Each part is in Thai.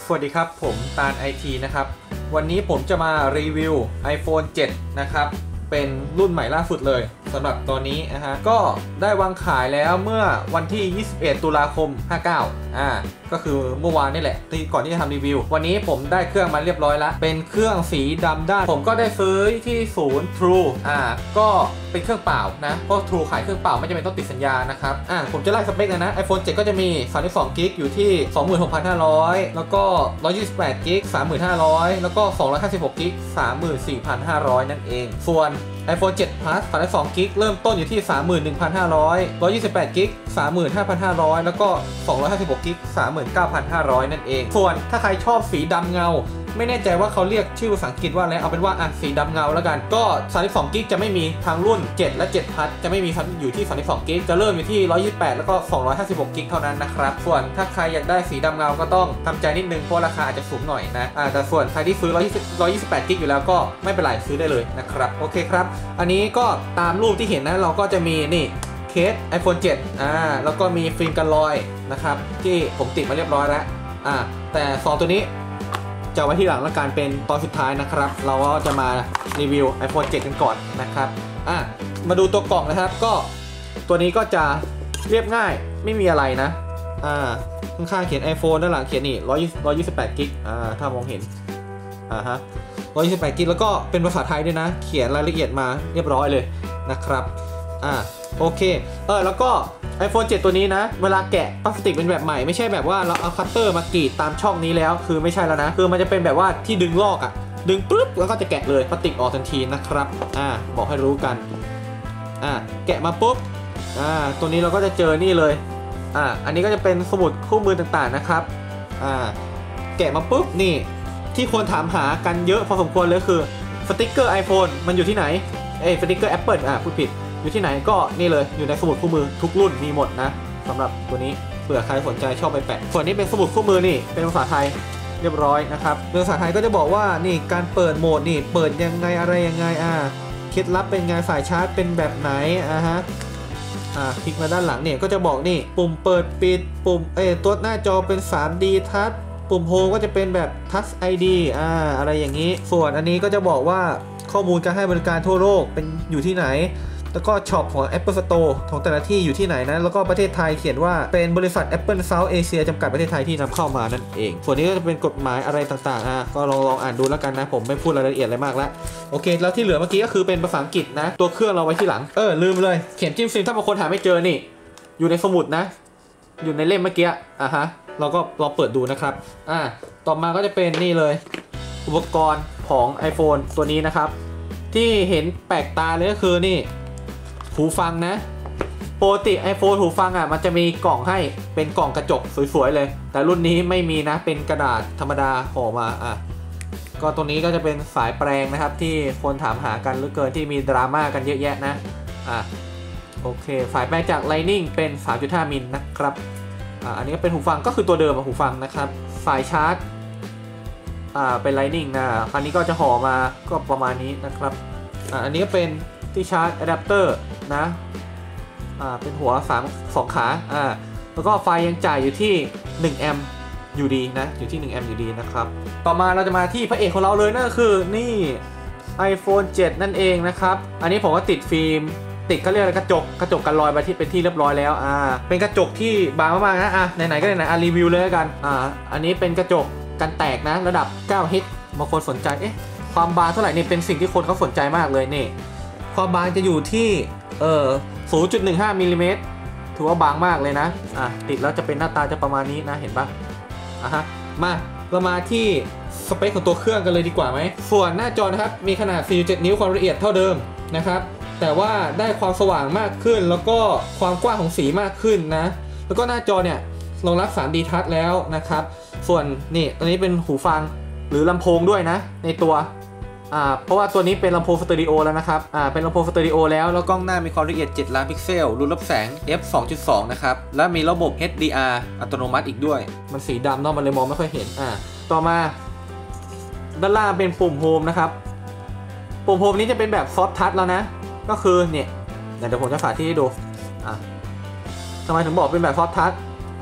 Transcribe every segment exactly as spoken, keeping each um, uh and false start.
สวัสดีครับผมตาล ไอ ที นะครับวันนี้ผมจะมารีวิว ไอโฟน เซเว่น นะครับเป็นรุ่นใหม่ล่าสุดเลยสำหรับตัวนี้นะฮะก็ได้วางขายแล้วเมื่อวันที่ยี่สิบเอ็ดตุลาคมห้าเก้าอ่าก็คือเมื่อวานนี่แหละที่ก่อนที่จะทำรีวิววันนี้ผมได้เครื่องมาเรียบร้อยแล้วเป็นเครื่องสีดำด้านผมก็ได้ซื้อที่ศูนย์ True อ่าก็เป็นเครื่องเปล่านะเพราะ True ขายเครื่องเปล่าไม่จำเป็นต้องติดสัญญานะครับอ่าผมจะไล่สเปคนะนะ ไอโฟน เซเว่น ก็จะมีสามสิบสองกิกอยู่ที่ สองหมื่นหกพันห้าร้อย แล้วก็หนึ่งร้อยยี่สิบแปดกิก สามหมื่นห้าร้อย แล้วก็สองร้อยห้าสิบหกกิก สามหมื่นสี่พันห้าร้อย นั่นเองส่วน ไอโฟน เซเว่น Plus สามสิบสองกิกเริ่มต้นอยู่ที่ สามหมื่นหนึ่งพันห้าร้อย หนึ่งร้อยยี่สิบแปดกิก สามหมื่นห้าพันห้าร้อย แล้วก็สองร้อยห้าสิบหกกิก สามหมื่นเก้าพันห้าร้อย นั่นเองส่วนถ้าใครชอบสีดำเงาไม่แน่ใจว่าเขาเรียกชื่อภาษาอังกฤษว่าอะไรเอาเป็นว่าอ่านสีดำเงาแล้วกันก็สามสิบสองกิกจะไม่มีทางรุ่นเจ็ดและเจ็ด Plus จะไม่มีอยู่ที่สามสิบสองกิกจะเริ่มอยู่ที่หนึ่งร้อยยี่สิบแปดแล้วก็สองร้อยห้าสิบหกกิกเท่านั้นนะครับส่วนถ้าใครอยากได้สีดำเงาก็ต้องทำใจนิดนึงเพราะราคาอาจจะสูงหน่อยนะอ่าแต่ส่วนใครที่ซื้อหนึ่งร้อยยี่สิบแปดกิกอยู่แล้วก็ไม่เป็นไรซื้อได้เลยนะครับโอเคครับอันนี้ก็ตามรูปที่เห็นนะเราก็จะมีนี่เคส ไอโฟน เซเว่น อ่าแล้วก็มีฟิล์มกันรอยนะครับที่ผมติดมาเรียบร้อยแล้วอ่าแต่สองตัวนี้จะไว้ที่หลังและการเป็นตอนสุดท้ายนะครับเราก็จะมารีวิว ไอโฟน เซเว่น กันก่อนนะครับอ่ะมาดูตัวกล่องนะครับก็ตัวนี้ก็จะเรียบง่ายไม่มีอะไรนะอ่าข้างๆเขียน iPhone ด้านหลังเขียนนี่หนึ่งร้อยยี่สิบแปดกิกอ่าถ้ามองเห็นอ่าฮะหนึ่งร้อยยี่สิบแปดกิกแล้วก็เป็นภาษาไทยด้วยนะเขียนรายละเอียดมาเรียบร้อยเลยนะครับอ่าโอเคเออแล้วก็ ไอโฟน เซเว่น ตัวนี้นะเวลาแกะพลาสติกเป็นแบบใหม่ไม่ใช่แบบว่าเราเอาคัตเตอร์มากรีดตามช่องนี้แล้วคือไม่ใช่แล้วนะคือมันจะเป็นแบบว่าที่ดึงลอกอะดึงปุ๊บแล้วก็จะแกะเลยพลาสติกออกทันทีนะครับอ่าบอกให้รู้กันอ่าแกะมาปุ๊บอ่าตัวนี้เราก็จะเจอนี่เลยอ่าอันนี้ก็จะเป็นสมุดคู่มือต่างๆนะครับอ่าแกะมาปุ๊บนี่ที่ควรถามหากันเยอะพอสมควรเลยคือสติ๊กเกอร์ iPhone มันอยู่ที่ไหนเอ้สติ๊กเกอร์ Apple อ่าพูดผิดอยู่ที่ไหนก็นี่เลยอยู่ในสมุดคู่มือทุกรุ่นมีหมดนะสำหรับตัวนี้เผื่อใครสนใจชอบไปแปะส่วนนี้เป็นสมุดคู่มือนี่เป็นภาษาไทยเรียบร้อยนะครับภาษาไทยก็จะบอกว่านี่การเปิดโหมดนี่เปิดยังไงอะไรยังไงอ่าเคล็ดลับเป็นไงสายชาร์จเป็นแบบไหนอ่าฮะอ่าคลิกมาด้านหลังเนี่ยก็จะบอกนี่ปุ่มเปิดปิดปุ่มเอตัวหน้าจอเป็น ทรีดี ทัชปุ่มโฮมก็จะเป็นแบบ ทัช ไอ ดี อ่าอะไรอย่างนี้ส่วนอันนี้ก็จะบอกว่าข้อมูลการให้บริการทั่วโลกเป็นอยู่ที่ไหนแล้วก็ช็อปของ Apple Store ของแต่ละที่อยู่ที่ไหนนะแล้วก็ประเทศไทยเขียนว่าเป็นบริษัท Apple South Asia จำกัดประเทศไทยที่นำเข้ามานั่นเองส่วนนี้ก็จะเป็นกฎหมายอะไรต่างๆอ่ะก็ลองลองอ่านดูแล้วกันนะผมไม่พูดรายละเอียดอะไรมากแล้วโอเคแล้วที่เหลือเมื่อกี้ก็คือเป็นภาษาอังกฤษนะตัวเครื่องเราไว้ที่หลังเออลืมเลยเข็มจิ้มซิมถ้าบางคนหาไม่เจอนี่อยู่ในสมุดนะอยู่ในเล่มเมื่อกี้อ่ะฮะเราก็ลองเปิดดูนะครับอ่าต่อมาก็จะเป็นนี่เลยอุปกรณ์ของ iPhone ตัวนี้นะครับที่เห็นแปลกตาเลยก็คือนี่หูฟังนะปกติ iPhone หูฟังอ่ะมันจะมีกล่องให้เป็นกล่องกระจกสวยๆเลยแต่รุ่นนี้ไม่มีนะเป็นกระดาษธรรมดาห่อมาอ่ะก็ตัวนี้ก็จะเป็นสายแปลงนะครับที่คนถามหากันเหลือเกินที่มีดราม่ากันเยอะแยะนะอ่ะโอเคสายแปลงจาก Lightning เป็น สามจุดห้า มิลนะครับอ่ะอันนี้ก็เป็นหูฟังก็คือตัวเดิมหูฟังนะครับสายชาร์จอ่าเป็น Lightning นะอันนี้ก็จะห่อมาก็ประมาณนี้นะครับอ่ะอันนี้ก็เป็นที่ชาร์จอะแดปเตอร์นะอ่าเป็นหัวสาม สองขาอ่าแล้วก็ไฟยังจ่ายอยู่ที่หนึ่งแอมป์อยู่ดีนะอยู่ที่หนึ่งแอมป์อยู่ดีนะครับต่อมาเราจะมาที่พระเอกของเราเลยนั่นก็คือนี่ ไอโฟน เซเว่น นั่นเองนะครับอันนี้ผมก็ติดฟิล์มติดเขาเรียกอะไรกระจกกระจกกันรอยมาที่เป็นที่เรียบร้อยแล้วอ่าเป็นกระจกที่บางมากๆนะอ่ะไหนๆก็ไหนๆอ่ะรีวิวเลยกันอ่าอันนี้เป็นกระจกกันแตกนะระดับ เก้า เฮิตซ์บางคนสนใจเอ๊ะความบางเท่าไหร่นี่เป็นสิ่งที่คนเขาสนใจมากเลยนี่ความบางจะอยู่ที่เอ่อ ศูนย์จุดหนึ่งห้า มิลลิเมตรถือว่าบางมากเลยนะอ่ะติดแล้วจะเป็นหน้าตาจะประมาณนี้นะเห็นปะอ่ะฮะมาเรามาที่สเปคของตัวเครื่องกันเลยดีกว่าไหมส่วนหน้าจอนะครับมีขนาด สี่จุดเจ็ด นิ้วความละเอียดเท่าเดิมนะครับแต่ว่าได้ความสว่างมากขึ้นแล้วก็ความกว้างของสีมากขึ้นนะแล้วก็หน้าจอเนี่ยรองรับ ทรีดี ทัชแล้วนะครับส่วนนี่ตัวนี้เป็นหูฟังหรือลำโพงด้วยนะในตัวอ่าเพราะว่าตัวนี้เป็นลำโพงสเตอริโอแล้วนะครับอ่าเป็นลำโพงสเตอริโอแล้วแล้วกล้องหน้ามีความละเอียดเจ็ดล้านพิกเซลรูรับแสง เอฟ สองจุดสอง นะครับและมีระบบ เอช ดี อาร์ อัตโนมัติอีกด้วยมันสีดำเนาะมันเลยมองไม่ค่อยเห็นอ่าต่อมาด้านล่างเป็นปุ่มโฮมนะครับปุ่มโฮมนี้จะเป็นแบบซอฟต์ทัชแล้วนะก็คือเนี่ยเดี๋ยวผมจะสาธิตให้ดูอ่ะทำไมถึงบอกเป็นแบบซอฟต์ทัช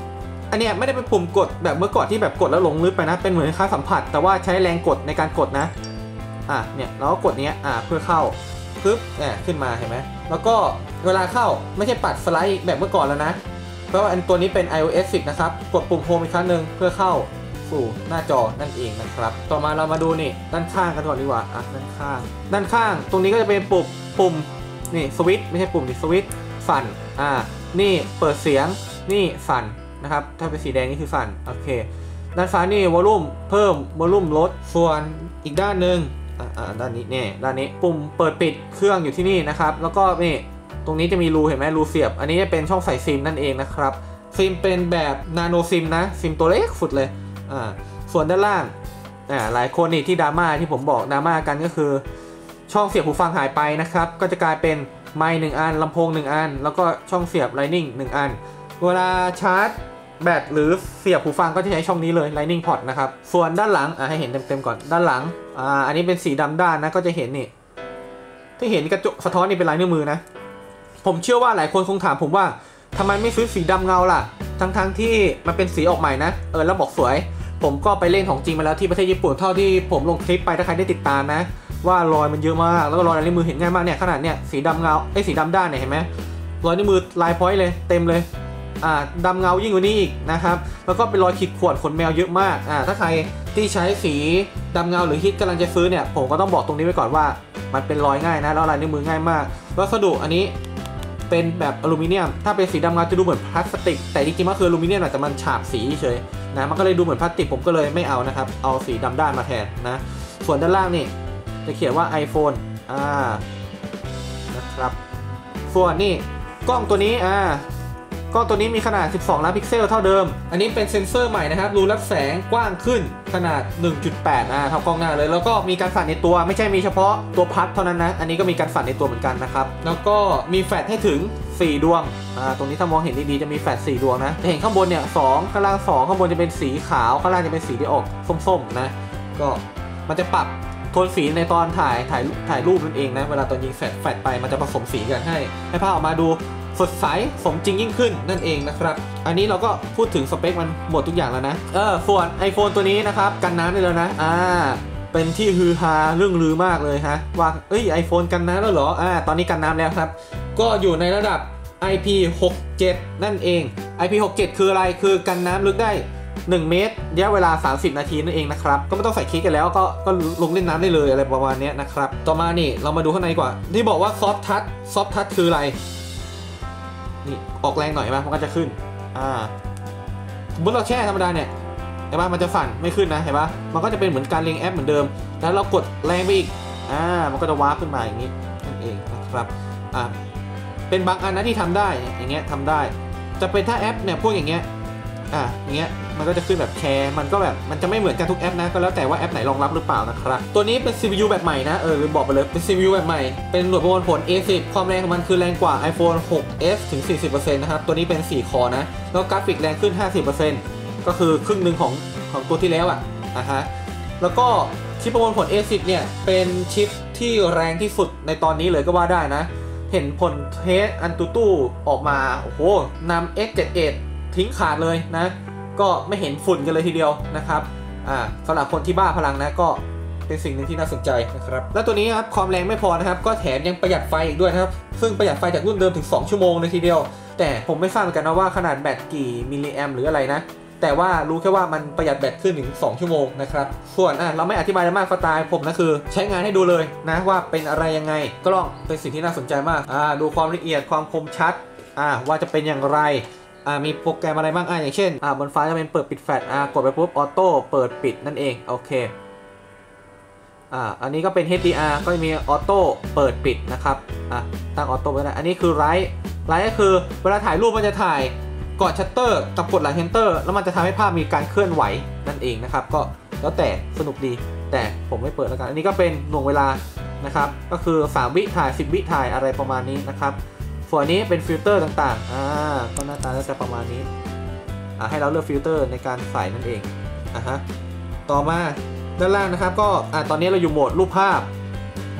อันเนี้ยไม่ได้เป็นปุ่มกดแบบเมื่อก่อนที่แบบกดแล้วหลงลึกไปนะเป็นเหมือนค่าสัมผัสแต่ว่าใช้แรงกดในการกดนะอ่ะเนี่ยเราก็กดเนี้ยอ่ะเพื่อเข้าปึ๊บเนี่ยขึ้นมาเห็นไหมแล้วก็เวลาเข้าไม่ใช่ปัดสไลด์แบบเมื่อก่อนแล้วนะเพราะว่าอันตัวนี้เป็น ไอ โอ เอส สิบนะครับกดปุ่มโฮมอีกครั้งหนึ่งเพื่อเข้าสู่หน้าจอนั่นเองนะครับต่อมาเรามาดูนี่ด้านข้างกันก่อนดีกว่าอ่ะด้านข้างด้านข้างตรงนี้ก็จะเป็นปุ่มปุ่มนี่สวิตช์ไม่ใช่ปุ่มนี่สวิตช์สั่นอ่านี่เปิดเสียงนี่สั่นนะครับถ้าเป็นสีแดงนี่คือสั่นโอเคด้านซ้ายนี่วอลลุ่มเพิ่มวอลลุ่มลดส่วนอีกด้านหนึ่งอ่าด้านนี้เนี่ยด้านนี้ปุ่มเปิดปิดเครื่องอยู่ที่นี่นะครับแล้วก็นี่ตรงนี้จะมีรูเห็นไหมรูเสียบอันนี้จะเป็นช่องใส่ซิมนั่นเองนะครับซิมเป็นแบบนาโนซิมนะซิมตัวเล็กสุดเลยอ่าส่วนด้านล่างอ่าหลายคนนี่ที่ดราม่าที่ผมบอกดราม่ากันก็คือช่องเสียบหูฟังหายไปนะครับก็จะกลายเป็นไมค์หนึ่งอันลำโพงหนึ่งอันแล้วก็ช่องเสียบ Lightning หนึ่งอันเวลาชาร์จแบตหรือเสียบหูฟังก็จะใช้ช่องนี้เลย Lightning Port นะครับส่วนด้านหลังอ่ะให้เห็นเต็มๆก่อนด้านหลังอ่าอันนี้เป็นสีดำด้านนะก็จะเห็นนี่ที่เห็นกระจกสะท้อนนี่เป็นลายนิ้วมือนะผมเชื่อว่าหลายคนคงถามผมว่าทำไมไม่ซื้อสีดำเงาล่ะทั้งๆ ท, ที่มันเป็นสีออกใหม่นะเออแล้วบอกสวยผมก็ไปเล่นของจริงมาแล้วที่ประเทศญี่ปุ่นเท่าที่ผมลงคลิปไปถ้าใครได้ติดตามนะว่ารอยมันเยอะมากแล้วก็รอยลายนิ้วมือเห็นง่ายมากเนี่ยขนาดเนี่ยสีดำเงาไอ้สีดำด้านเนี่ยเห็นไหมรอยนิ้วมือลายพอยต์เลยเต็มเลยอ่าดำเงายิ่งกว่านี้อีกนะครับแล้วก็เป็นรอยขีดข่วนขนแมวเยอะมากอ่าถ้าใครที่ใช้สีดำเงาหรือฮิตกำลังจะซื้อเนี่ยผมก็ต้องบอกตรงนี้ไว้ก่อนว่ามันเป็นรอยง่ายนะแล้วลายนิ้วมือง่ายมากวัสดุอันนี้เป็นแบบอลูมิเนียมถ้าเป็นสีดำเงาจะดูเหมือนพลาสติกแต่จริงๆมันคืออลูมิเนียมแต่มันฉาบสีเฉยนะมันก็เลยดูเหมือนพลาสติกผมก็เลยไม่เอานะครับเอาสีดำด้านมาแทนนะส่วนด้านล่างนี่จะเขียนว่า iPhone อ่านะครับส่วนนี่กล้องตัวนี้อ่ากล้องตัวนี้มีขนาดสิบสองล้านพิกเซลเท่าเดิมอันนี้เป็นเซ็นเซอร์ใหม่นะครับรูรับแสงกว้างขึ้นขนาด หนึ่งจุดแปด อ่าเท่ากล้องหน้าเลยแล้วก็มีการสั่นในตัวไม่ใช่มีเฉพาะตัวพัดเท่านั้นนะอันนี้ก็มีการสั่นในตัวเหมือนกันนะครับแล้วก็มีแฟลชให้ถึงสี่ดวงอ่าตรงนี้ถ้ามองเห็นดีๆจะมีแฟลชสี่ดวงนะจะเห็นข้างบนเนี่ยสองข้างล่างสองข้างบนจะเป็นสีขาวข้างล่างจะเป็นสีที่ออกส้มๆนะก็มันจะปรับโทนสีในตอนถ่ายถ่ายถ่ายรูปนั่นเองนะเวลาตอนยิงแฟลชแฟลชไปมันจะผสมสีกันให้ให้ภาพออกมาดูสดใสสมจริงยิ่งขึ้นนั่นเองนะครับอันนี้เราก็พูดถึงสเปคมันหมดทุกอย่างแล้วนะเออส่วน iPhone ตัวนี้นะครับกันน้ำได้แล้วนะอ่าเป็นที่ฮือฮาเรื่องลือมากเลยฮะว่าเอ้ย iPhone กันน้ำแล้วเหรออ่าตอนนี้กันน้ำแล้วครับก็อยู่ในระดับ ไอ พี หกสิบเจ็ด นั่นเอง ไอ พี หกสิบเจ็ด คืออะไรคือกันน้ำลึกได้หนึ่งเมตรระยะเวลาสามสิบนาทีนั่นเองนะครับก็ไม่ต้องใส่คิดกันแล้วก็ก็ลงเล่นน้ำได้เลยอะไรประมาณนี้นะครับต่อมานี่เรามาดูข้างในกว่าที่บอกว่าซอฟท์ทัชซอฟท์ทัชคืออะไรนี่ออกแรงหน่อยไหมมันก็จะขึ้นอ่าสมมติเราแช่ธรรมดาเนี่ยเห็นปะมันจะสั่นไม่ขึ้นนะเห็นปะมันก็จะเป็นเหมือนการเรียงแอปเหมือนเดิมแล้วเรากดแรงไปอีกอ่ามันก็จะวาร์ปขึ้นมาอย่างนี้นั่นเองนะครับอ่าเป็นบางอันนะที่ทำได้อย่างเงี้ยทำได้จะเป็นถ้าแอปเนี่ยพวกอย่างเงี้ยอ่ะอย่างเงี้ยมันก็จะขึ้นแบบแชร์มันก็แบบมันจะไม่เหมือนกันทุกแอปนะก็แล้วแต่ว่าแอปไหนรองรับหรือเปล่านะครับตัวนี้เป็น ซี พี ยู แบบใหม่นะเออบอกไปเลยเป็น ซี พี ยู แบบใหม่เป็นหน่วยประมวลผล เอ สิบ ความแรงของมันคือแรงกว่า iPhone หกเอส ถึง สี่สิบเปอร์เซ็นต์ นะครับตัวนี้เป็นสี่คอนะแล้วกราฟิกแรงขึ้น ห้าสิบเปอร์เซ็นต์ ก็คือครึ่งหนึ่งของของตัวที่แล้วอ่ะอ่ะฮะแล้วก็ชิปประมวลผล เอ สิบ เนี่ยเป็นชิปที่แรงที่สุดในตอนนี้เลยก็ว่าได้นะเห็นผลเทสอันตูตู้ออกมาโอ้โหนำ เอ็กซ์ เจ็ดสิบเอ็ด ทิ้งขาดเลยนะก็ไม่เห็นฝุ่นกันเลยทีเดียวนะครับอ่าสำหรับคนที่บ้าพลังนะก็เป็นสิ่งหนึ่งที่น่าสนใจนะครับแล้วตัวนี้ครับความแรงไม่พอนะครับก็แถมยังประหยัดไฟอีกด้วยนะครับซึ่งประหยัดไฟจากรุ่นเดิมถึงสองชั่วโมงเลยทีเดียวแต่ผมไม่ทราบเหมือนกันนะว่าขนาดแบตกี่มิลลิแอมหรืออะไรนะแต่ว่ารู้แค่ว่ามันประหยัดแบตขึ้นถึงสองชั่วโมงนะครับส่วนอ่ะเราไม่อธิบายมากสไตล์ผมนะคือใช้งานให้ดูเลยนะว่าเป็นอะไรยังไงกล้องเป็นสิ่งที่น่าสนใจมากอ่าดูความละเอียดความคมชัดอ่าว่าจะเป็นอย่างไรอ่ามีโปรแกรมอะไรบ้างอ่าอย่างเช่นอ่าบนไฟล์จะเป็นเปิดปิดแฟลชอ่ากดไปปุ๊บออโต้เปิดปิดนั่นเองโอเคอ่าอันนี้ก็เป็น เอช ดี อาร์ ก็จะมีออโต้เปิดปิดนะครับอ่ะตั้งออโต้ไว้นะอันนี้คือไลท์ไลท์ก็คือเวลาถ่ายรูปมันจะถ่ายกดชัตเตอร์กับกดหลังเอนเตอร์แล้วมันจะทำให้ภาพมีการเคลื่อนไหวนั่นเองนะครับก็แล้วแต่สนุกดีแต่ผมไม่เปิดแล้วกันอันนี้ก็เป็นหน่วงเวลานะครับก็คือสามวิถ่ายสิบวิถ่ายอะไรประมาณนี้นะครับส่วนนี้เป็นฟิลเตอร์ต่างๆอ่าก็หน้าตาจะประมาณนี้อ่าให้เราเลือกฟิลเตอร์ในการใส่นั่นเองอ่ะฮะต่อมาด้านล่างนะครับก็อ่าตอนนี้เราอยู่โหมดรูปภาพ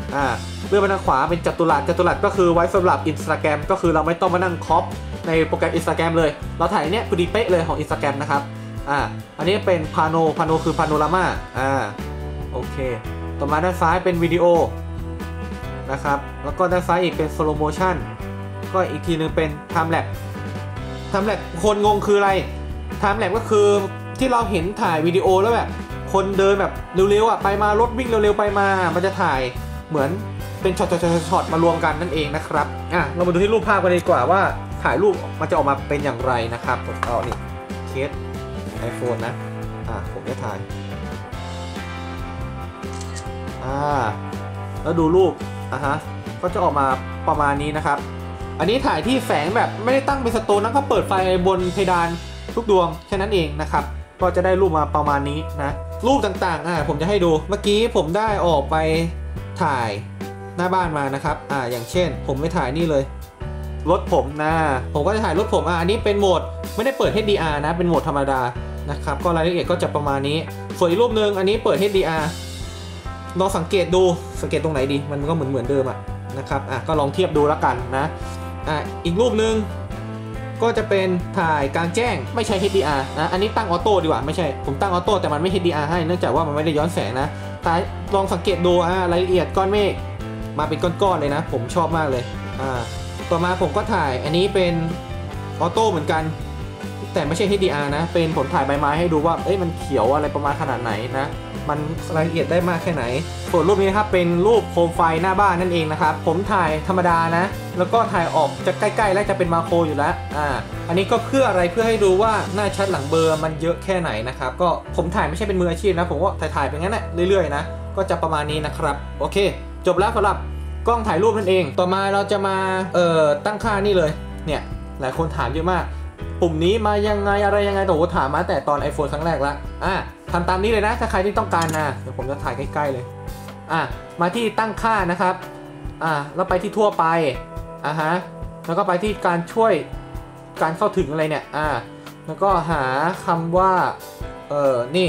อ่าเลื่อนไปทางขวาเป็นจัตุรัสจัตุรัสก็คือไว้สำหรับ Instagram ก็คือเราไม่ต้องมานั่งคอปในโปรแกรม Instagram เลยเราถ่ายเนี้ยพอดีเป๊ะเลยของ Instagram นะครับอ่าอันนี้เป็นพาโนพาโนคือพาโนรามาอ่าโอเคต่อมาด้านซ้ายเป็นวิดีโอนะครับแล้วก็ด้านซ้ายอีกเป็น slow motion ก็อีกทีนึงเป็น time lapse time lapse คนงงคืออะไร time lapse ก็คือที่เราเห็นถ่ายวิดีโอแล้วแบบคนเดินแบบเร็วๆอ่ะไปมารถวิ่งเร็วๆไปมามันจะถ่ายเหมือนเป็นช็อตๆๆๆมารวมกันนั่นเองนะครับอ่ะเรามาดูที่รูปภาพกันดีกว่าว่าถ่ายรูปมันจะออกมาเป็นอย่างไรนะครับผมเอานี่เคส iPhone นะอ่ะผมจะถ่ายอ่าแล้วดูรูปอ่ะฮะก็จะออกมาประมาณนี้นะครับอันนี้ถ่ายที่แสงแบบไม่ได้ตั้งเป็นสโตนนะก็เปิดไฟบนเพดานทุกดวงแค่นั้นเองนะครับก็จะได้รูปมาประมาณนี้นะรูปต่างๆอ่ะผมจะให้ดูเมื่อกี้ผมได้ออกไปถ่ายหน้าบ้านมานะครับอ่าอย่างเช่นผมไปถ่ายนี่เลยรถผมนะผมก็จะถ่ายรถผมอ่ะอันนี้เป็นโหมดไม่ได้เปิด เอช ดี อาร์ นะเป็นโหมดธรรมดานะครับก็รายละเอียดก็จะประมาณนี้ส่วนอีกรูปนึงอันนี้เปิด เอช ดี อาร์ ลองสังเกตดูสังเกตตรงไหนดีมันก็เหมือนเหมือนเดิมอ่ะนะครับอ่ะก็ลองเทียบดูแล้วกันนะอ่ะอีกรูปนึงก็จะเป็นถ่ายกลางแจ้งไม่ใช่ เอช ดี อาร์ นะอันนี้ตั้งออโต้ดีกว่าไม่ใช่ผมตั้งออโต้แต่มันไม่ เอช ดี อาร์ ให้เนื่องจากว่ามันไม่ได้ย้อนแสงนะแต่ลองสังเกตดูอ่ะรายละเอียดก้อนเมฆมาเป็นก้อนๆเลยนะผมชอบมากเลยอ่าต่อมาผมก็ถ่ายอันนี้เป็นออโต้เหมือนกันแต่ไม่ใช่ เอช ดี อาร์ นะเป็นผมถ่ายใบไม้ให้ดูว่าเอ้ยมันเขียวอะไรประมาณขนาดไหนนะมันรายละเอียดได้มากแค่ไหนส่วนรูปนี้นะครับเป็นรูปโคมไฟหน้าบ้านนั่นเองนะครับผมถ่ายธรรมดานะแล้วก็ถ่ายออกจะใกล้ๆแล้วจะเป็นมาโครอยู่แล้วอ่าอันนี้ก็เพื่ออะไรเพื่อให้ดูว่าหน้าชัดหลังเบอร์มันเยอะแค่ไหนนะครับก็ผมถ่ายไม่ใช่เป็นมืออาชีพนะผมก็ถ่ายๆไปงั้นแหละเรื่อยๆนะก็จะประมาณนี้นะครับโอเคจบแล้วสำหรับกล้องถ่ายรูปนั่นเองต่อมาเราจะมาเอ่อตั้งค่านี่เลยเนี่ยหลายคนถามเยอะมากปุ่มนี้มายังไงอะไรยังไงแต่ผมถามมาแต่ตอน iPhone ครั้งแรกละอ่ะทำตามนี้เลยนะถ้าใครที่ต้องการนะเดี๋ยวผมจะถ่ายใกล้ๆเลยอ่ะมาที่ตั้งค่านะครับอ่ะแล้วไปที่ทั่วไปอ่ะฮะแล้วก็ไปที่การช่วยการเข้าถึงอะไรเนี่ยอ่ะแล้วก็หาคำว่าเออนี่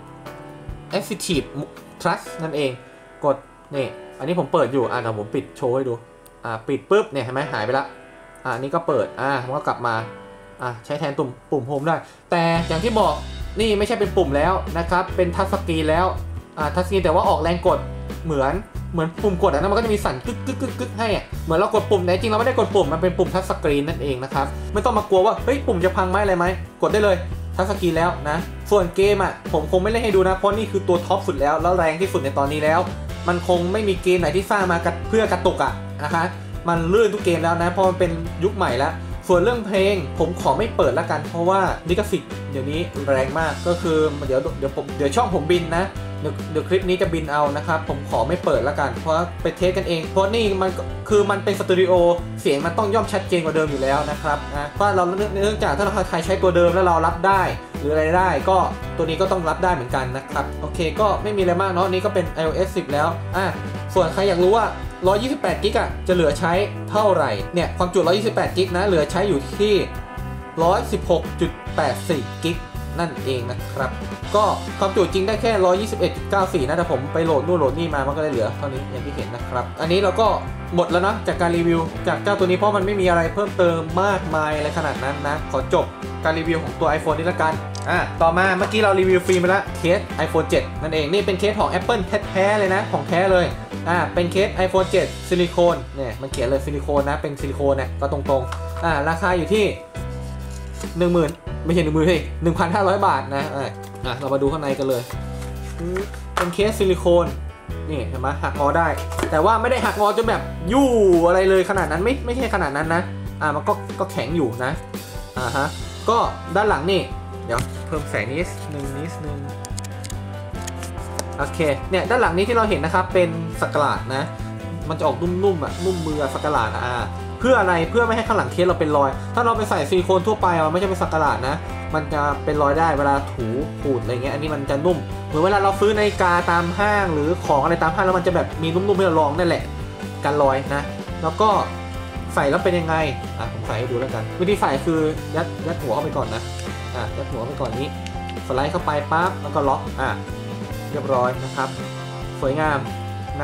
Active Trust นั่นเองกดนี่อันนี้ผมเปิดอยู่อ่ะเดี๋ยวผมปิดโชว์ให้ดูอ่ะปิดปุ๊บเนี่ยเห็นไหมหายไปละอ่ะนี่ก็เปิดอ่ะมันก็กลับมาอ่ะใช้แทนตุ่มปุ่มโฮมได้แต่อย่างที่บอกนี่ไม่ใช่เป็นปุ่มแล้วนะครับเป็นทัชสกรีนแล้วอ่าทัชสกรีนแต่ว่าออกแรงกดเหมือนเหมือนปุ่มกดอ่ะนะมันก็จะมีสั่นกึกกึกกึกกึกให้อ่ะเหมือนเรากดปุ่มแต่จริงเราไม่ได้กดปุ่มมันเป็นปุ่มทัชสกรีนนั่นเองนะครับไม่ต้องมากลัวว่าเฮ้ยปุ่มจะพังไหมอะไรไหมกดได้เลยทัชสกรีนแล้วนะส่วนเกมอ่ะผมคงไม่เล่นให้ดูนะเพราะนี่คือตัวท็อปสุดแล้วแล้วแรงที่สุดในตอนนี้แล้วมันคงไม่มีเกมไหนที่สร้างมาเพื่อกระตุกอ่ะนะคะมันลื่นทุกเกมแล้วนะเพราะมันเป็นยุคใหม่แล้วส่วนเรื่องเพลงผมขอไม่เปิดละกันเพราะว่าลิขสิทธิ์เดี๋ยวนี้แรงมากก็คือเดี๋ยวเดี๋ยวผมเดี๋ยวช่องผมบินนะเดี๋ยวเดี๋ยวคลิปนี้จะบินเอานะครับผมขอไม่เปิดละกันเพราะไปเทสกันเองเพราะนี่มันคือมันเป็นสตูดิโอเสียงมันต้องย่อมชัดเจนกว่าเดิมอยู่แล้วนะครับนะเพราะเราเนื่องจากถ้าเราใครใช้ตัวเดิมแล้วเรารับได้หรืออะไรได้ก็ตัวนี้ก็ต้องรับได้เหมือนกันนะครับโอเคก็ไม่มีอะไรมากเนาะนี่ก็เป็น ไอ โอ เอส สิบแล้วอ่ะส่วนใครอยากรู้ว่าหนึ่งร้อยยี่สิบแปดกิกะจะเหลือใช้เท่าไหร่เนี่ยความจุหนึ่งร้อยยี่สิบแปดกิกนะเหลือใช้อยู่ที่ หนึ่งร้อยสิบหกจุดแปดสี่กิกนั่นเองนะครับก็ความจุจริงได้แค่ หนึ่งร้อยยี่สิบเอ็ดจุดเก้าสี่ นะแต่ผมไปโหลดนู่นโหลดนี่มามันก็เลยเหลือเท่านี้อย่างที่เห็นนะครับอันนี้เราก็หมดแล้วนะจากการรีวิวจากเจ้าตัวนี้เพราะมันไม่มีอะไรเพิ่มเติมมากมายอะไรขนาดนั้นนะขอจบการรีวิวของตัว iPhone นี้ละกันอ่ะต่อมาเมื่อกี้เรารีวิวฟรีไปแล้วเคส iPhone เจ็ดนั่นเองนี่เป็นเคสของ Apple แท้ๆเลยนะของแท้เลยอ่าเป็นเคส iPhone เจ็ดซิลิโคนเนี่ยมันเขียนเลยซิลิโคนนะเป็นซิลิโคนเนี่ยก็ตรงๆอ่าราคาอยู่ที่ หนึ่งหมื่น ไม่ใช่หนึ่งหมื่นเฮ้ย หนึ่งพันห้าร้อย บาทนะอ่าเรามาดูข้างในกันเลยเป็นเคสซิลิโคนนี่เห็นไหมหักงอได้แต่ว่าไม่ได้หักงอจนแบบยู่อะไรเลยขนาดนั้นไม่ไม่ใช่ขนาดนั้นนะอ่ามันก็ก็แข็งอยู่นะอ่าฮะก็ด้านหลังนี่เดี๋ยวเพิ่มแสงนิดนึงนิดนึงโอเคเนี่ยด้านหลังนี้ที่เราเห็นนะครับเป็นสกลาดนะมันจะออกนุ่มๆอ่ะนุ่มมือสกลาดอ่ะเพื่ออะไรเพื่อไม่ให้ข้างหลังเคสเราเป็นรอยถ้าเราไปใส่ซิลิโคนทั่วไปมันไม่ใช่เป็นสกลาดนะมันจะเป็นรอยได้เวลาถูขูดอะไรเงี้ยอันนี้มันจะนุ่มเหมือนเวลาเราซื้อนาฬิกาตามห้างหรือของอะไรตามห้างแล้วมันจะแบบมีนุ่มๆให้เราลองนั่นแหละกันรอยนะแล้วก็ใส่แล้วเป็นยังไงอ่ะผมใส่ให้ดูแล้วกันวิธีใส่คือยัดยัดหัวเข้าไปก่อนนะอ่ะยัดหัวเข้าไปก่อนนี้สไลด์เข้าไปปั๊บแล้วก็ล็อกอ่ะเรียบร้อยนะครับสวยงามนะ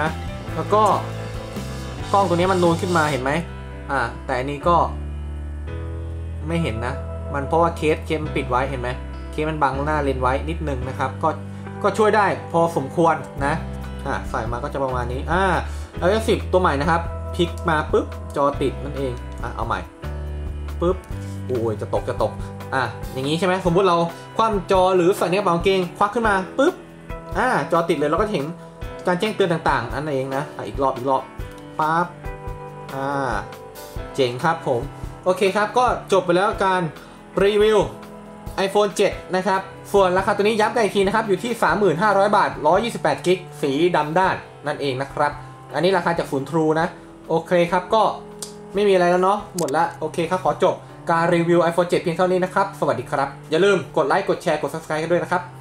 แล้วก็กล้องตัวนี้มันนูนขึ้นมาเห็นไหมอ่าแต่อันนี้ก็ไม่เห็นนะมันเพราะว่าเคสเคสมันปิดไว้เห็นไหมเคสมันบังหน้าเลนไว้นิดนึงนะครับก็ก็ช่วยได้พอสมควรนะอ่าใส่มาก็จะประมาณนี้อ่าแล้วก็สิบตัวใหม่นะครับพลิกมาปุ๊บจอติดนั่นเองอ่ะเอาใหม่ปุ๊บโอ้ยจะตกจะตกอ่ะอย่างนี้ใช่ไหมสมมุติเราคว่ำจอหรือใส่ในกระเป๋ากางเกงควักขึ้นมาปุ๊บอ่าจอติดเลยเราก็จะเห็นการแจ้งเตือนต่างๆนั่นเองนะอ่ะอีกรอบอีกรอบปั๊บอ่าเจ๋งครับผมโอเคครับก็จบไปแล้วการรีวิว iPhone เจ็ดนะครับส่วนราคาตัวนี้ย้ำกันอีกทีนะครับอยู่ที่ สามหมื่นห้าร้อย บาทหนึ่งร้อยยี่สิบแปดกิกสีดำด้านนั่นเองนะครับอันนี้ราคาจากศูนย์ทรูนะโอเคครับก็ไม่มีอะไรแล้วเนาะหมดละโอเคครับขอจบการรีวิว iPhone เจ็ดเพียงเท่านี้นะครับสวัสดีครับอย่าลืมกดไลค์กดแชร์กด ซับสไครบ์ กันด้วยนะครับ